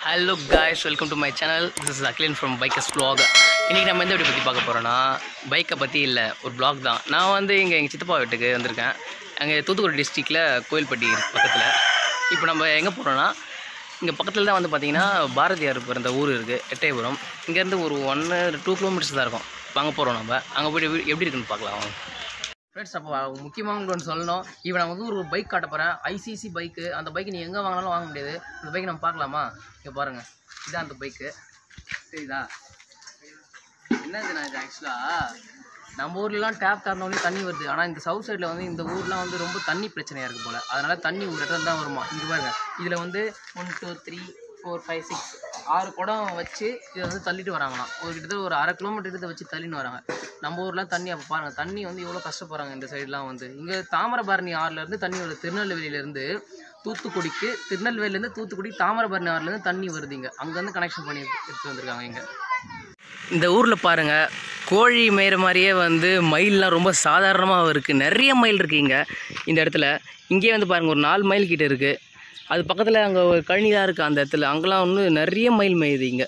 Hello guys, welcome to my channel. This is Akhilin from Bikers Vlog. இன்றைக்கி நம்ம எந்த வீட்டை பற்றி பார்க்க போகிறோன்னா பைக்கை பற்றி இல்லை, ஒரு vlog தான். நான் வந்து எங்கள் சித்தப்பா வீட்டுக்கு வந்திருக்கேன். அங்கே தூத்துக்குடி டிஸ்ட்ரிக்டில் கோயில்பட்டி பக்கத்தில். இப்போ நம்ம எங்கே போகிறோன்னா இங்கே பக்கத்தில் தான் வந்து பார்த்திங்கன்னா பாரதியார் பிறந்த ஊர் இருக்குது, எட்டயபுரம். இங்கேருந்து ஒரு 1-2 கிலோமீட்டர்ஸ் தான் இருக்கும். இப்போ அங்கே போகிறோம். நம்ம அங்கே போய்ட்டு எப்படி இருக்குன்னு பார்க்கலாம். ஃப்ரெண்ட்ஸ், அப்போ முக்கியமாக ஒன்று சொல்லணும். இப்போ நான் வந்து ஒரு பைக் காட்ட போகிறேன், ஐசிசி பைக்கு. அந்த பைக்கு நீ எங்கே வாங்கினாலும் வாங்க முடியாது. அந்த பைக்கை நம்ம பார்க்கலாமா? இங்கே பாருங்கள், இதுதான் அந்த பைக்கு. சரிதா? என்னது, நான் இது ஆக்சுவலாக நம்ம ஊர்லலாம் டேப் திறந்தோடனே தண்ணி வருது. ஆனால் இந்த சவுத் சைடில் வந்து இந்த ஊர்லாம் வந்து ரொம்ப தண்ணி பிரச்சனையாக இருக்குது போல். அதனால் தண்ணி ஒரு இடத்துல தான் வருமா. இங்கே பாருங்க, இதில் வந்து 1 2 3 4 5 6 6 குடம் வச்சு இதை வந்து தள்ளிட்டு வராங்களாம். ஒரு கிட்டத்தட்ட ஒரு 1/2 கிலோமீட்டர் இதை வச்சு தள்ளின்னு வராங்க. நம்ம ஊர்லாம் தண்ணி அப்போ பாருங்கள், தண்ணி வந்து எவ்வளோ கஷ்டப்படுறாங்க இந்த சைடெலாம். வந்து இங்கே தாமிரபரணி ஆறுலேருந்து தண்ணி வருது. திருநெல்வேலியிலேருந்து தூத்துக்குடிக்கு, திருநெல்வேலியிலேருந்து தூத்துக்குடி தாமிரபரணி ஆறுலேருந்து தண்ணி வருது. இங்கே அங்கேருந்து கனெக்ஷன் பண்ணி எடுத்து வந்திருக்காங்க. இங்கே இந்த ஊரில் பாருங்கள், கோழி மேய்கிற மாதிரியே வந்து மயிலெலாம் ரொம்ப சாதாரணமாக இருக்குது. நிறைய மயில் இருக்குது இங்கே இந்த இடத்துல. இங்கேயே வந்து பாருங்கள், ஒரு 4 மைல் கிட்டே இருக்குது. அது பக்கத்தில் அங்கே ஒரு கழனிலாம் இருக்குது அந்த இடத்துல. அங்கெல்லாம் வந்து நிறைய மயில் மேயுது இங்கே.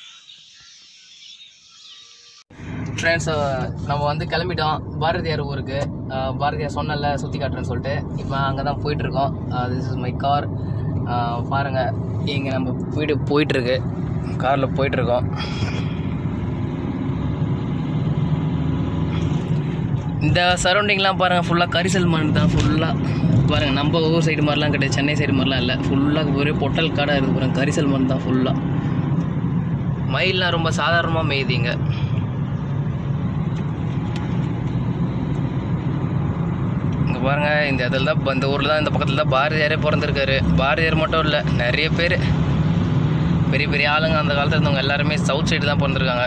ஃப்ரெண்ட்ஸ், நம்ம வந்து கிளம்பிட்டோம் பாரதியார் ஊருக்கு. பாரதியார் சொன்னல சுற்றி காட்டுறேன்னு சொல்லிட்டு இப்போ அங்கே தான் போயிட்டுருக்கோம். This is my car. பாருங்கள், இங்கே நம்ம வீடு போயிட்டுருக்கு, காரில் போயிட்டுருக்கோம். இந்த சரௌண்டிங்லாம் பாருங்கள், ஃபுல்லாக கரிசல் மண் தான். ஃபுல்லாக பாருங்கள், நம்ம ஊர் சைடு மாதிரிலாம் கிடையாது, சென்னை சைடு மாதிரிலாம் இல்லை. ஃபுல்லாக ஒரே பொட்டல் காடாக இருக்குது பாருங்கள், கரிசல் மண் தான் ஃபுல்லாக. மயில்லாம் ரொம்ப சாதாரணமாக மேயுதுங்க. இங்கே பாருங்கள், இந்த இடத்துல தான், இந்த ஊரில் தான், இந்த பக்கத்தில் தான் பாரதியாரே பிறந்திருக்காரு. பாரதியார் மட்டும் இல்லை, நிறைய பேர் பெரிய பெரிய ஆளுங்க அந்த காலத்தில் இருந்தவங்க எல்லாருமே சவுத் சைடு தான் பிறந்திருக்காங்க.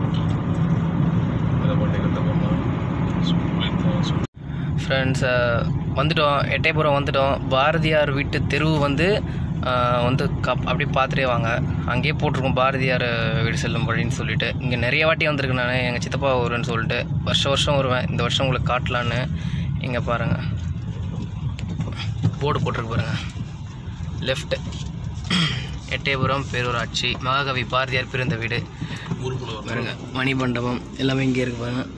ஃப்ரெண்ட்ஸ், வந்துட்டோம், எட்டயபுரம் வந்துட்டோம். பாரதியார் வீட்டு தெருவு வந்து அப்படி பார்த்துட்டே வாங்க. அங்கேயே போட்டிருக்கோம் பாரதியார் வீடு செல்லும் வழின்னு சொல்லிட்டு. இங்கே நிறைய வாட்டி வந்திருக்கேன் நான், எங்கள் சித்தப்பா ஊருன்னு சொல்லிட்டு. வருஷம் வருவேன். இந்த வருஷம் உங்களுக்கு காட்டலான்னு. இங்கே பாருங்கள், போர்டு போட்டிருக்கு பாருங்கள், லெஃப்ட் எட்டயபுரம் பேரூராட்சி, மகாகவி பாரதியார் பிறந்த வீடு பாருங்க, மணிமண்டபம் எல்லாமே இங்கே இருக்குது பாருங்கள்.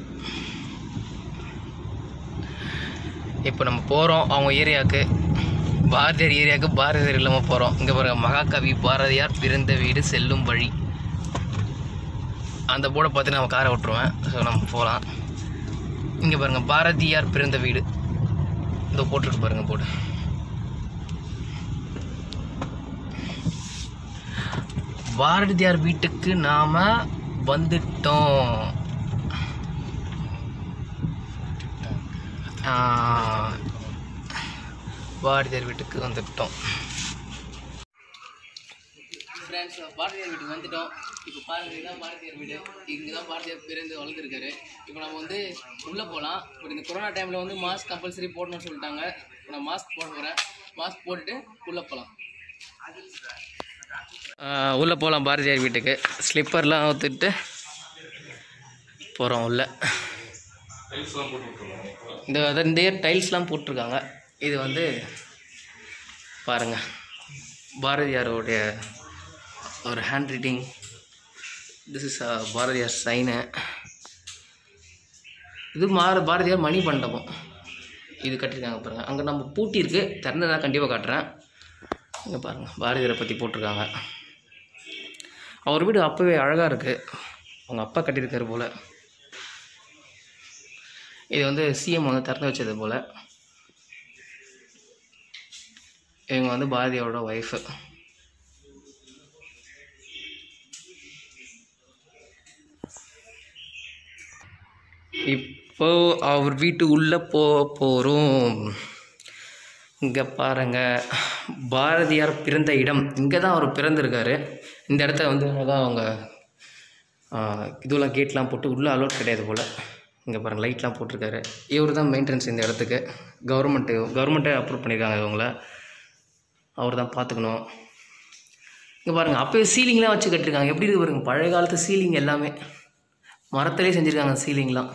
இப்போ நம்ம போகிறோம் அவங்க ஏரியாவுக்கு, பாரதியார் ஏரியாவுக்கு. பாரதியார் இல்லாமல் போகிறோம். இங்கே பாருங்கள், மகாகவி பாரதியார் பிறந்த வீடு செல்லும் வழி. அந்த போர்டை பார்த்து நம்ம காரை விட்டுருவேன். ஸோ நம்ம போகலாம். இங்கே பாருங்கள், பாரதியார் பிறந்த வீடு இதோ போட்டிருக்கு பாருங்கள் போர்டு. பாரதியார் வீட்டுக்கு நாம் வந்துட்டோம். பாரதியார் வீட்டுக்கு வந்துட்டோம். ஃப்ரெண்ட்ஸ், பாரதியார் வீட்டுக்கு வந்துட்டோம். இப்போ பாருங்கள், இதுதான் பாரதியார் வீடு. இங்கே தான் பாரதியார் பிறந்து வளர்ந்துருக்காரு. இப்போ நம்ம வந்து உள்ளே போகலாம். பட் இந்த கொரோனா டைமில் வந்து மாஸ்க் கம்பல்சரி போடணும்னு சொல்லிட்டாங்க. இப்போ நான் மாஸ்க் போட போகிறேன். மாஸ்க் போட்டுட்டு உள்ளே போகலாம். உள்ளே போகலாம் பாரதியார் வீட்டுக்கு. ஸ்லிப்பர்லாம் ஊற்றிட்டு போகிறோம் உள்ளே. இந்த டைல்ஸ்லாம் போட்டிருக்காங்க. இது வந்து பாருங்கள், பாரதியாரோடைய ஒரு hand writing. This is Bharathiyar sign. இது பாரதியார் மணி மண்டபம். இது கட்டியிருக்காங்க பாருங்கள். அங்கே நம்ம பூட்டி இருக்குது, திறந்ததான் கண்டிப்பாக காட்டுறேன். இங்கே பாருங்கள், பாரதியாரை பற்றி போட்டிருக்காங்க. அவர் வீடு அப்போவே அழகாக இருக்குது. அவங்க அப்பா கட்டியிருக்காரு போல். இது வந்து சிஎம் வந்து திறந்து வச்சது போல். இவங்க வந்து பாரதியாரோட ஒய்ஃபு. இப்போ அவர் வீட்டு உள்ளே போகிறோம். இங்கே பாருங்கள், பாரதியார் பிறந்த இடம். இங்கே தான் அவர் பிறந்திருக்காரு. இந்த இடத்த வந்து அதான் அவங்க இதெல்லாம் கேட்லாம் போட்டு உள்ளே அலோட் கிடையாது போல். இங்கே பாருங்கள், லைட்லாம் போட்டிருக்காரு. இவர் தான் மெயின்டெனன்ஸ் இந்த இடத்துக்கு. கவர்மெண்ட்டே அப்ரூவ் பண்ணியிருக்காங்க இவங்கள. அவர் தான் பார்த்துக்கணும். இங்கே பாருங்கள், அப்போயே சீலிங்லாம் வச்சு கட்டிருக்காங்க. எப்படி இருக்கு பாருங்கள், பழைய காலத்து சீலிங் எல்லாமே மரத்துலேயே செஞ்சுருக்காங்க சீலிங்லாம்.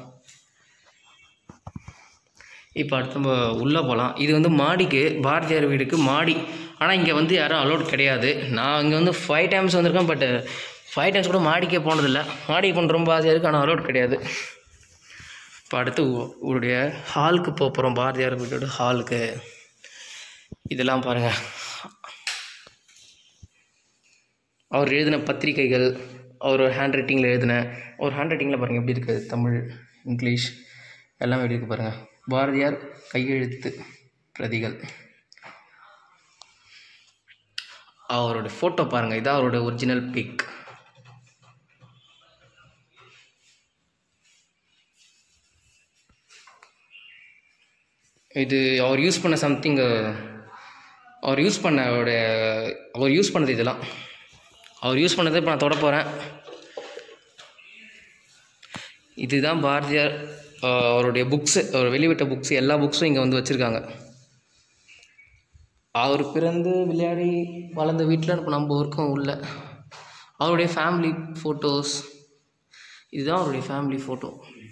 இப்போ அடுத்து நம்ம உள்ளே போகலாம். இது வந்து மாடிக்கு, பாரதியார் வீடுக்கு மாடி. ஆனால் இங்கே வந்து யாரும் அலோட் கிடையாது. நான் இங்கே வந்து 5 டைம்ஸ் வந்திருக்கேன். பட் 5 டைம்ஸ் கூட மாடிக்கே போனதில்லை. மாடிக்கு போன ரொம்ப ஆசையாக இருக்குது, ஆனால் அலோட் கிடையாது. இப்போ அடுத்து உடைய ஹாலுக்கு போக போகிறோம். பாரதியார் வீட்டோட ஹாலுக்கு. இதெல்லாம் பாருங்கள், அவர் எழுதின பத்திரிகைகள், அவர் ஹேண்ட் ரைட்டிங்கில் அவர் ஹேண்ட் ரைட்டிங்கில் பாருங்கள் எப்படி இருக்குது. தமிழ், இங்கிலீஷ் எல்லாமே எப்படி இருக்குது பாருங்கள். பாரதியார் கையெழுத்து பிரதிகள். அவரோட ஃபோட்டோ பாருங்கள், இதான் அவரோட ஒரிஜினல் பிக். இது அவர் யூஸ் பண்ண சம்திங், அவர் யூஸ் பண்ணது இதெல்லாம் அவர் யூஸ் பண்ணதை இப்போ நான் தொட போகிறேன். இதுதான் பாரதியார் அவருடைய புக்ஸு, அவர் வெளிவிட்ட புக்ஸு, எல்லா புக்ஸும் இங்கே வந்து வச்சுருக்காங்க. அவர் பிறந்து விளையாடி வளர்ந்த வீட்டில் இப்போ நம்ம இருக்கோம் உள்ள. அவருடைய ஃபேமிலி ஃபோட்டோஸ், இதுதான் அவருடைய ஃபேமிலி ஃபோட்டோ.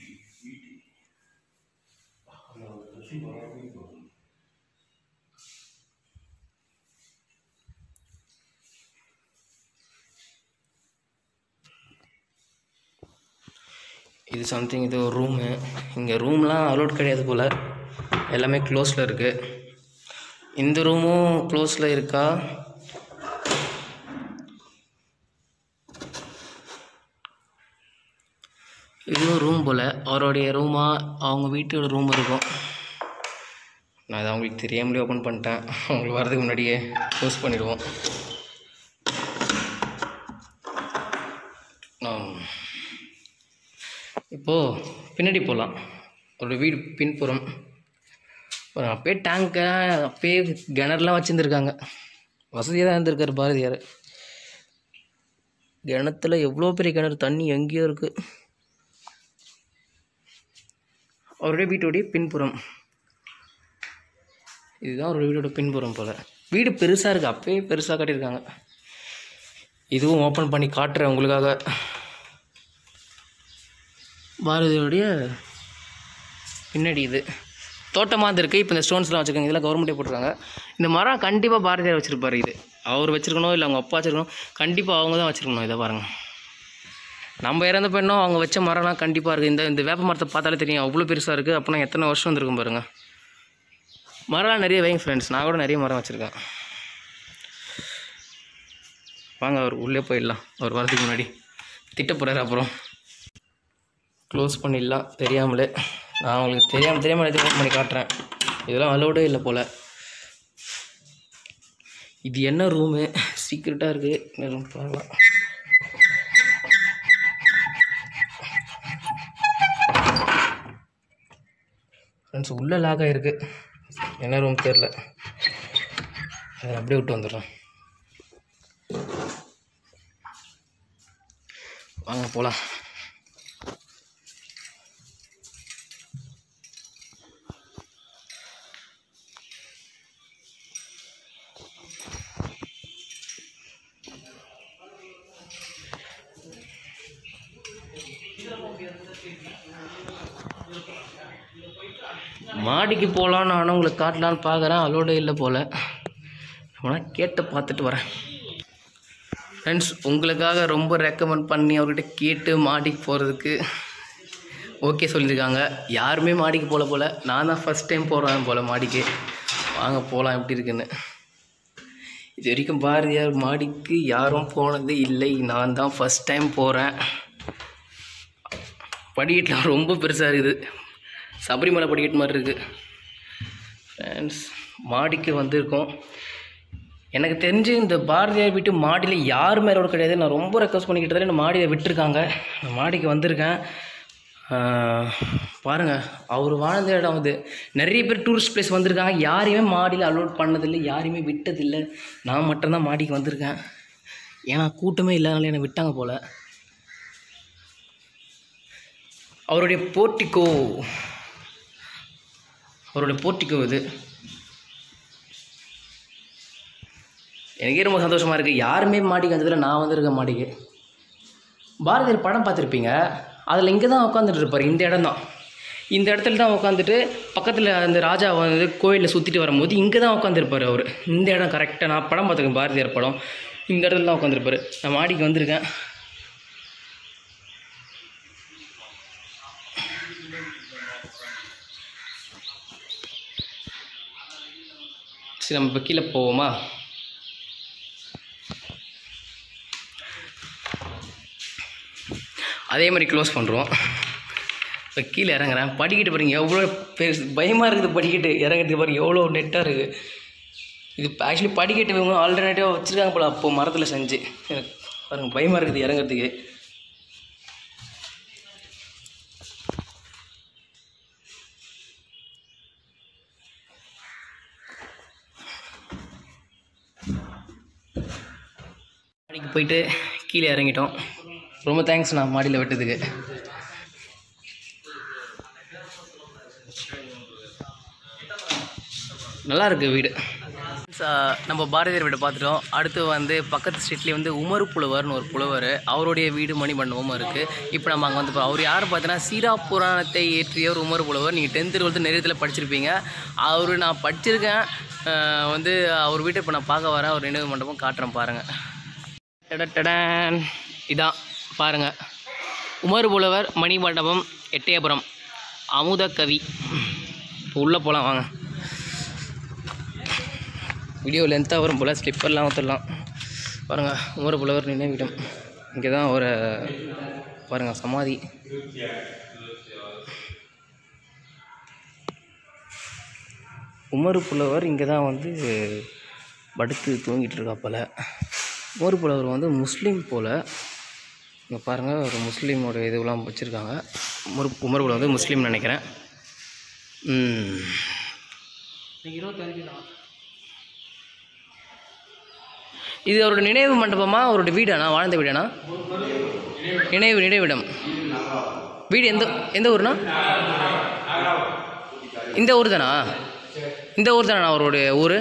இது சம்திங், இது ஒரு ரூமு. இங்கே ரூம்லாம் அலோட் கிடையாது போல், எல்லாமே க்ளோஸில் இருக்குது. இந்த ரூமும் க்ளோஸில் இருக்கா? இதுவும் ரூம் போல், அவருடைய ரூமாக அவங்க வீட்டோட ரூம் இருக்கும். நான் அதை அவங்களுக்கு தெரியாமலே ஓப்பன் பண்ணிட்டேன். அவங்களுக்கு வரதுக்கு முன்னாடியே க்ளோஸ் பண்ணிடுவோம். இப்போது பின்னாடி போகலாம். ஒரு வீடு பின்புறம் அப்பயே டேங்கை, அப்பயே கிணறுலாம் வச்சுருந்துருக்காங்க. வசதியாக தான் இருந்திருக்கார் பாரதியார். கிணத்துல எவ்வளோ பெரிய கிணறு, தண்ணி எங்கேயோ இருக்குது. அவருடைய வீட்டோடைய பின்புறம், இதுதான் அவருடைய வீட்டோட பின்புறம் போல். வீடு பெருசாக இருக்குது, அப்பயே பெருசாக கட்டியிருக்காங்க. இதுவும் ஓப்பன் பண்ணி காட்டுறேன் உங்களுக்காக. பாரதியாருடைய பின்னாடி இது தோட்டமாக இருக்குது. இப்போ இந்த ஸ்டோன்ஸ்லாம் வச்சுருக்காங்க, இதெல்லாம் கவர்மெண்ட்டே போட்டிருக்காங்க. இந்த மரம் கண்டிப்பாக பாரதியார் வச்சுருப்பார். இது அவர் வச்சுருக்கணும், இல்லை அவங்க அப்பா வச்சுருக்கணும், கண்டிப்பாக அவங்க தான் வச்சுருக்கணும். இதை பாருங்கள், நம்ம இறந்த பெண்ணும் அவங்க வச்ச மரம்லாம் கண்டிப்பாக இருக்குது. இந்த வேப்ப மரத்தை பார்த்தாலே தெரியும், அவ்வளோ பெருசாக இருக்குது. அப்படின்னா எத்தனை வருஷம் வந்துருக்கும் பாருங்கள். மரம்லாம் நிறைய வைங்க ஃப்ரெண்ட்ஸ், நான் கூட நிறைய மரம் வச்சுருக்கேன். வாங்க அவர் உள்ளே போயிடலாம். அவர் வரதுக்கு முன்னாடி திட்ட போகிறாரு. அப்புறம் க்ளோஸ் பண்ணிடலாம் தெரியாமலே. நான் உங்களுக்கு தெரியாமல் இது ஓப்பன் பண்ணி காட்டுறேன். இதெல்லாம் அலோடே இல்லை போல். இது என்ன ரூமு, சீக்ரெட்டாக இருக்குது. என்ன ரூம் பார்க்கலாம். ஃப்ரெண்ட்ஸ் உள்ளே லாக் ஆகிருக்கு, என்ன ரூம் தெரில. அதை அப்படியே விட்டு வந்துடுறேன். வாங்க போகலாம். மாடிக்கு போகலான்னு ஆனால் உங்களுக்கு காட்டலான்னு பார்க்குறேன், அலோடே இல்லை போல். ஆனால் கேட்டு பார்த்துட்டு வரேன். ஃப்ரெண்ட்ஸ் உங்களுக்காக ரொம்ப ரெக்கமெண்ட் பண்ணி அவர்கிட்ட கேட்டு மாடிக்கு போகிறதுக்கு ஓகே சொல்லியிருக்காங்க. யாருமே மாடிக்கு போல். நான் தான் ஃபஸ்ட் டைம் போகிறேன் போல் மாடிக்கு. வாங்க போகலாம் எப்படி இருக்குன்னு. இது வரைக்கும் பாரதியார் மாடிக்கு யாரும் போனது இல்லை, நான் தான் ஃபஸ்ட் டைம் போகிறேன். படிக்கட்டுலாம் ரொம்ப பெருசாக இருக்குது, சபரிமலை படிக்கட்டு மாதிரி இருக்குது. ஃப்ரெண்ட்ஸ் மாடிக்கு வந்திருக்கோம். எனக்கு தெரிஞ்சு இந்த பாரதியார் வீட்டு மாடியில் யாருமே ரோடு கிடையாது. நான் ரொம்ப ரெக்வஸ்ட் பண்ணிக்கிட்டு தான் இந்த மாடியை விட்டுருக்காங்க. நான் மாடிக்கு வந்திருக்கேன். பாருங்கள், அவர் வாழ்ந்த இடம் அது. நிறைய பேர் டூரிஸ்ட் பிளேஸ் வந்திருக்காங்க, யாரையுமே மாடியில் அலோட் பண்ணதில்லை, யாரையுமே விட்டதில்லை. நான் மட்டும்தான் மாடிக்கு வந்திருக்கேன். ஏன்னா கூட்டமே இல்லாதனால என்னை விட்டாங்க போல். அவருடைய போர்ட்டிக்கோ இது. எனக்கே ரொம்ப சந்தோஷமாக இருக்குது. யாருமே மாடிக்கு வந்ததில்லை, நான் வந்திருக்கேன் மாடிக்கு. பாரதியார் படம் பார்த்துருப்பீங்க, அதில் இங்கே தான் உட்காந்துட்டு இருப்பார். இந்த இடம் தான். இந்த இடத்துல தான் உட்காந்துட்டு பக்கத்தில் அந்த ராஜா வந்து கோயிலில் சுற்றிட்டு வரும்போது இங்கே தான் உட்காந்துருப்பார் அவர். இந்த இடம் கரெக்டாக நான் படம் பார்த்துருக்கேன், பாரதியார் படம். இந்த இடத்துல தான் உட்காந்துருப்பார். நான் மாடிக்கு வந்திருக்கேன். சரி, நம்ம இப்போ கீழே போவோமா? அதே மாதிரி க்ளோஸ் பண்ணுறோம். இப்போ கீழே இறங்குறேன். படிக்கிட்டு பாருங்க எவ்வளோ பெருசு, பயமாக இருக்குது. படிக்கிட்டு இறங்கிறதுக்கு பாருங்க எவ்வளோ நெட்டாக இருக்குது. இது ஆக்சுவலி படிக்கட்டு இவங்க ஆல்டர்னேட்டிவாக வச்சுருக்காங்க போல், அப்போது மரத்தில் செஞ்சு. எனக்கு பாருங்கள் பயமாக இருக்குது இறங்கிறதுக்கு. மாடிக்கு போயிட்டு கீழே இறங்கிட்டோம். ரொம்ப தேங்க்ஸ் நான் மாடியில் விட்டதுக்கு. நல்லா இருக்குது வீடு. நம்ம பாரதியார் வீட்டை பார்த்துட்டோம். அடுத்து வந்து பக்கத்து ஸ்ட்ரீட்லேயே வந்து உமர் புலவர்னு ஒரு புலவர், அவருடைய வீடு மணிமண்டபமும் இருக்குது. இப்போ நம்ம அங்கே வந்து அவர் யார் பார்த்தீங்கன்னா சீரா புராணத்தை இயற்றியவர் உமர் புலவர். நீங்கள் 10th 12th நிறையத்தில் படிச்சிருப்பீங்க. அவர் நான் படிச்சிருக்கேன். வந்து அவர் வீட்டை இப்போ நான் பார்க்க வரேன். அவர் நினைவு மண்டபம் காட்டுறேன் பாருங்கள். டடன் இதான் பாருங்கள், உமர் புலவர் மணிமண்டபம், எட்டயபுரம், அமுத கவி. உள்ளே போகலாம் வாங்க. வீடியோ லென்த்தாக வரும் போல், ஸ்லிப்பர்லாம் ஊற்றலாம். பாருங்கள், உமர் புலவர் நினைவிடம். இங்கே தான் ஒரு பாருங்கள் சமாதி. உமர் புலவர் இங்கே தான் வந்து படுத்து தூங்கிட்டு இருக்கா போல். உமர் புலவர் வந்து முஸ்லீம் போல். இங்கே பாருங்கள், ஒரு முஸ்லீமோட இதுவெல்லாம் வச்சுருக்காங்க. உமர் புலவர் வந்து முஸ்லீம்னு நினைக்கிறேன். 25 தான். இது அவரோட நினைவு மண்டபமா, அவரோட வீடாண்ணா, வாழ்ந்த வீடாண்ணா? நினைவிடம். வீடு எந்த ஊர்னா? இந்த ஊர் தானா? இந்த ஊர் தானே அவருடைய ஊர்?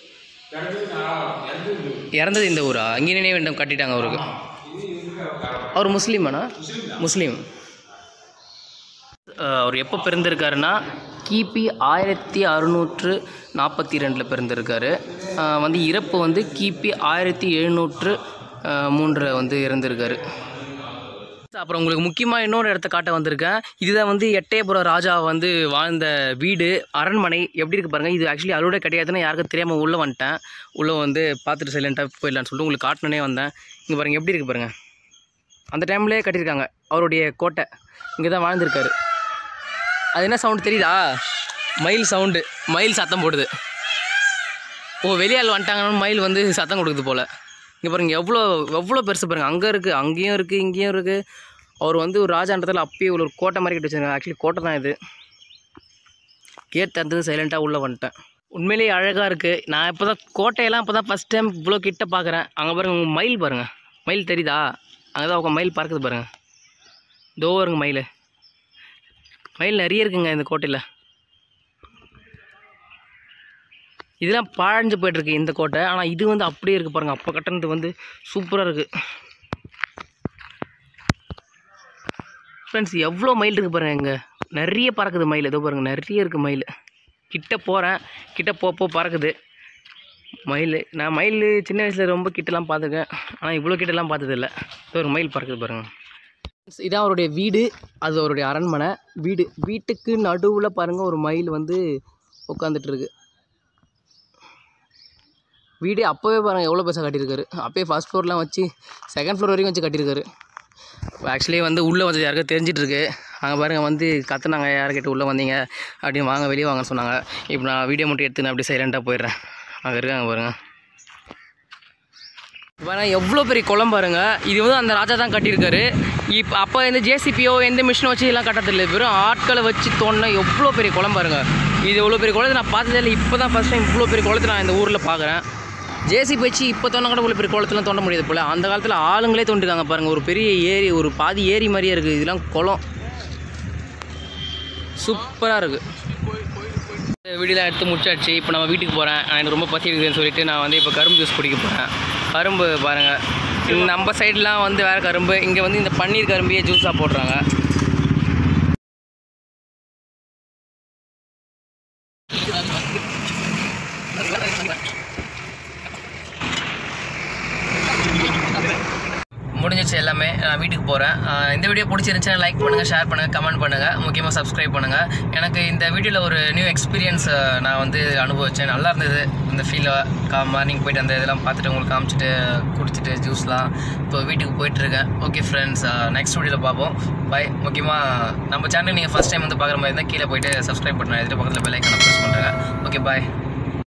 இறந்தது இந்த ஊரா? இங்கே நினைவிடம் கட்டிட்டாங்க அவருக்கு. அவர் முஸ்லீமாண்ணா? முஸ்லீம். அவர் எப்போ பிறந்திருக்காருன்னா கிபி 1642 பிறந்திருக்காரு. வந்து இறப்பு வந்து கிபி 1703 வந்து இறந்திருக்காரு. அப்புறம் உங்களுக்கு முக்கியமாக இன்னொரு இடத்த காட்ட வந்திருக்கேன். இதுதான் வந்து எட்டயபுரம் ராஜா வந்து வாழ்ந்த வீடு, அரண்மனை. எப்படி இருக்குது பாருங்கள். இது ஆக்சுவலி அதோட கிடையாதுன்னு யாருக்கும் தெரியாமல் உள்ளே வந்துட்டேன். உள்ளே வந்து பார்த்துட்டு சைலண்ட்டாக போயிடலான்னு சொல்லிட்டு உங்களுக்கு காட்டணுன்னே வந்தேன். இங்கே பாருங்கள் எப்படி இருக்குது பாருங்கள். அந்த டைம்லேயே கட்டியிருக்காங்க. அவருடைய கோட்டை இங்கே தான் வாழ்ந்திருக்காரு. அது என்ன சவுண்டு தெரியுதா? மயில் சவுண்டு. மயில் சத்தம் போடுது. ஓ, வெளியால் வந்துட்டாங்கன்னு மயில் வந்து சத்தம் கொடுக்குது போல். இங்கே பாருங்கள் எவ்வளோ பெருசு பாருங்கள். அங்கே இருக்குது, அங்கேயும் இருக்குது, இங்கேயும் இருக்குது. அவர் வந்து ஒரு ராஜான்றதில் அப்பயே ஒரு கோட்டை மாதிரி கட்டி வச்சுருக்காங்க. ஆக்சுவலி கோட்டை தான் இது. கேட் திறந்தது, சைலண்ட்டாக உள்ளே வந்துட்டேன். உண்மையிலேயே அழகாக இருக்குது. நான் இப்போ தான் கோட்டையெல்லாம் இப்போ தான் ஃபஸ்ட் டைம் இவ்வளோ கிட்ட பார்க்குறேன். அங்கே பாருங்கள் மயில் பாருங்கள். மயில் தெரியுதா? அங்கே தான் உங்கள் மயில் பறக்குது பாருங்கள். தோ வருங்க மயில். மயில் நிறைய இருக்குங்க இந்த கோட்டையில். இதெல்லாம் பாழஞ்சு போய்ட்டுருக்கு இந்த கோட்டை. ஆனால் இது வந்து அப்படியே இருக்குது பாருங்கள். அப்போ கட்டினது வந்து சூப்பராக இருக்குது. ஃப்ரெண்ட்ஸ், எவ்வளோ மயில் இருக்குது பாருங்கள். இங்கே நிறைய பறக்குது மயில். ஏதோ பாருங்கள் நிறைய இருக்குது மயில். கிட்ட போகிறேன், கிட்ட போப்போ பறக்குது மயில். நான் மயில் சின்ன வயசில் ரொம்ப கிட்டலாம் பார்த்துருக்கேன். ஆனால் இவ்வளோ கிட்டலாம் பார்த்ததில்ல. ஒரு மயில் பறக்குது பாருங்கள். இதான் அவருடைய வீடு, அது அவருடைய அரண்மனை. வீட்டுக்கு நடுவில் பாருங்கள் ஒரு மயில் வந்து உட்காந்துட்ருக்கு. வீடு அப்போவே பாருங்கள் எவ்வளோ பெருசாக கட்டியிருக்காரு. அப்போயே ஃபர்ஸ்ட் ஃப்ளோர்லாம் வச்சு செகண்ட் ஃப்ளோர் வரைக்கும் வச்சு கட்டியிருக்காரு. ஆக்சுவலி வந்து உள்ளே வந்து யாருக்கும் தெரிஞ்சிட்ருக்கு. அங்கே பாருங்கள் வந்து கற்றுனாங்க, யாருக்கிட்ட உள்ளே வந்தீங்க அப்படின்னு, வாங்க வெளியே வாங்கன்னு சொன்னாங்க. இப்போ நான் வீடியோ மட்டும் எடுத்து நான் அப்படியே சைலண்ட்டாக போயிடுறேன். அங்கே இருக்காங்க பாருங்கள். பாருங்கள் எவ்வளோ பெரிய குளம் பாருங்கள். இது வந்து அந்த ராஜா தான் கட்டியிருக்காரு. இப்போ அப்போ எந்த ஜேசிபியோ எந்த மிஷினோ வச்சு எல்லாம் கட்டதில்லை, வெறும் ஆட்களை வச்சு தோண்டினா எவ்வளோ பெரிய குளம் பாருங்கள். இது எவ்வளோ பெரிய குளத்தை நான் பார்த்ததே இல்லை. இப்போ தான் ஃபஸ்ட் டைம் இவ்வளோ பெரிய குளத்தை நான் இந்த ஊரில் பார்க்குறேன். ஜேசிபி வச்சு இப்போ தோண கூட இவ்வளோ பெரிய குளத்துலாம் தோண்ட முடியாது போல். அந்த காலத்தில் ஆளுங்களே தோண்டிருக்காங்க பாருங்கள். ஒரு பெரிய ஏரி, ஒரு பாதி ஏரி மாதிரியே இருக்குது. இதெல்லாம் குளம் சூப்பராக இருக்குது. வீடியோலாம் எடுத்து முடிச்சாச்சு. இப்போ நம்ம வீட்டுக்கு போகிறேன். எனக்கு ரொம்ப பசி இருக்குதுன்னு சொல்லிட்டு நான் வந்து இப்போ கரும்பு ஜூஸ் குடிக்க போகிறேன். கரும்பு பாருங்கள், நம்ம சைடெலாம் வந்து வேறு கரும்பு, இங்கே வந்து இந்த பன்னீர் கரும்பையே ஜூஸாக போடுறாங்க. முடிஞ்சிச்சு எல்லாமே. நான் வீட்டுக்கு போகிறேன். இந்த வீடியோ பிடிச்சிருந்துச்சுன்னா லைக் பண்ணுங்கள், ஷேர் பண்ணுங்கள், கமெண்ட் பண்ணுங்கள், முக்கியமாக சப்ஸ்கிரைப் பண்ணுங்கள். எனக்கு இந்த வீடியோவில் ஒரு நியூ எக்ஸ்பீரியன்ஸ் நான் வந்து அனுபவித்தேன். நல்லா இருந்தது இந்த ஃபீலை. மார்னிங் போயிட்டு அந்த இதெல்லாம் பார்த்துட்டு உங்களுக்கு காமிச்சிட்டு குடிச்சிட்டு ஜூஸ்லாம் இப்போ வீட்டுக்கு போயிட்டுருக்கேன். ஓகே ஃப்ரெண்ட்ஸ், நெக்ஸ்ட் வீடியோவில் பார்ப்போம். பை. முக்கியமாக நம்ம சேனல் நீங்கள் ஃபஸ்ட் டைம் வந்து பார்க்குற மாதிரி இருந்தால் கீழே போய்ட்டு சப்ஸ்கிரைப் பண்ணுங்கள். எதிர்த்து பக்கத்தில் பெல் ஐக்கானை ப்ரெஸ் பண்ணுறேன். ஓகே பாய்.